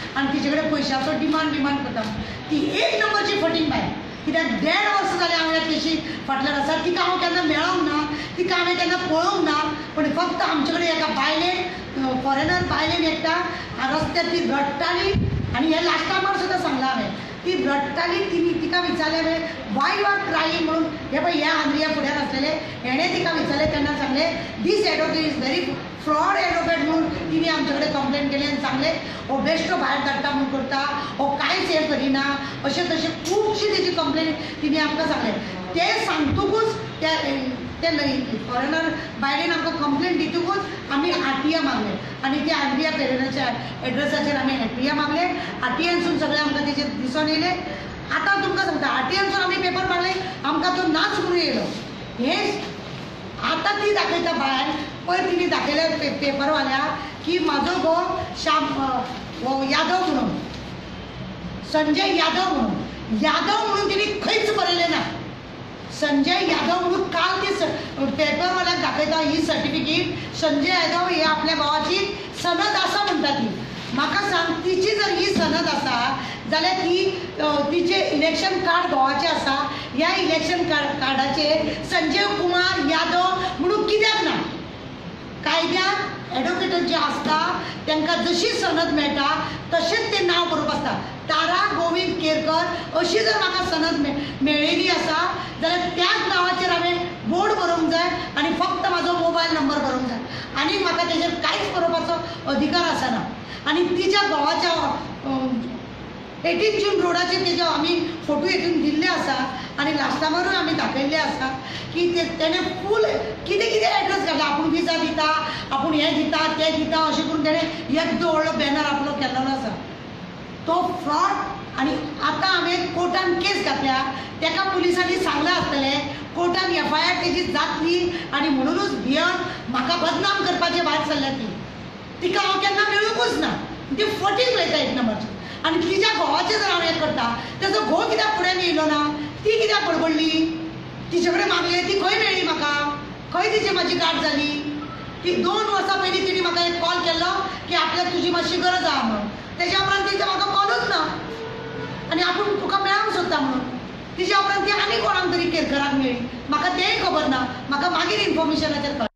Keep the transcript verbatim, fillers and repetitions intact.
आनी तिचे कडेन पयशांचो डिमांड बिमांड करता ती एक नंबरची फटींग बाय कित्याक देड वर्स जालें हांव ह्या केशी फाटल्यान आसा तिका हांव केन्ना मेळोंक ना तिका हांवें केन्ना पळोवंक ना पूण फक्त आमचे कडेन एका बायलेन फॉरेनर बायलेन एकटा रस्त्यार ती रडटाली आनी हे लास्ट टायमार सुद्दां सांगलां हांवें ती रडटाली तिणी तिका विचारलें हांवें वाय यू आर क्रायींग म्हणून हे पळय ह्या आंद्रिया फुड्यान आसलेले हेणें तिका विचारलें तेन्ना सांगलें this advocate is very fraud advocate म्हणून तिने आमचे कडेन कंप्लेन केली आनी सांगलें हो बेश्टो भायर धाडटा म्हणून करता हो कांयच हें करिना अशें तशें खुबशी तेजी कंप्लेन तिने आमकां सांगलें तें सांगतकूच त्या ते फॉरेनर बायलेन आमकां कंप्लेन दितकूच आमी आरटीए मागले आनी त्या आरटीए पेरेंटाच्या एड्रेसाचेर आमी आरटीए मागले आरटीएनसून सगळें आमकां तेजेर दिसून येयलें आतां तुमकां सांगता आरटीएनसून आमी पेपर मागले आमकां तो नाच म्हणून येयलो हें आतां ती दाखयता भायर पयर तिणी दाखयल्या पे पेपरवाल्याक की म्हाजो घोव श्याम हो यादव म्हणून संजय यादव म्हणून यादव म्हणून तिणी खंयच बरयलें ना संजय यादव म्हणून काल ती पेपरवाल्याक दाखयता ही सर्टिफिकेट संजय यादव ही आपल्या भावाची सनद आसा म्हणटा ती म्हाका सांग तिची जर ही सनद आसा जाल्यार ती तिचे इलेक्शन कार्ड घोवाचें आसा ह्या इलेक्शन कार्ड कार्डाचेर संजय कुमार यादव म्हणून कित्याक ना कायद्यात एडवोकेट जे आसता तांकां जशी सनद मेळटा तशेंच तें नांव बरोवप आसता तारा गोविंद केरकर अशी जर म्हाका सनद मेळिल्ली आसा जाल्यार त्याच नांवाचेर हांवें बोर्ड बरोवंक जाय आनी फक्त म्हाजो मोबायल नंबर बरोवंक जाय आनी म्हाका तेजेर कांयच बरोवपाचो अधिकार आसना आनी तिच्या घोवाच्या एटीन जून रोडाचेर तेजे आमी फोटो हेतून दिल्ले आसा आनी लास्टावरूय आमी दाखयल्ले आसा की ते तेणें फूल कितें कितें एड्रेस घातला आपूण विजा दिता आपूण हें दिता तें दिता अशें करून तेणें येदो व्हडलो बॅनर आपलो केल्लो आसा तो फ्रॉड आनी आतां हांवें कोर्टान केस घातल्या तेका पुलिसांनी सांगलें आसतलें कोर्टान एफ आय आर तेजी जातली आनी म्हणूनच भियन म्हाका बदनाम करपाचें भायर सरल्या ती तिका हांव केन्ना मेळूंकूच ना ती फटींग उलयता एक नंबरची आनी तिच्या घोवाचें जर हांव हें करता तेजो घोव कित्याक फुडें येयलो ना ती कित्याक बडबडली तिचे कडेन मागले ती खंय मेळ्ळी म्हाका खंय तिची म्हाजी गाठ जाली ती दोन वर्सां पयलीं तिणी म्हाका एक कॉल केल्लो की आपल्याक तुजी मातशी गरज आहा म्हणून तेज्या उपरांत तिचा म्हाका कॉलूच ना आनी आपूण तुका मेळोंक सोदता म्हणून तिच्या उपरांत ती आनी कोणाक तरी केरकराक मेळ्ळी म्हाका तेंय खबर ना म्हाका मागीर इन्फॉर्मेशनाचेर कळ्ळें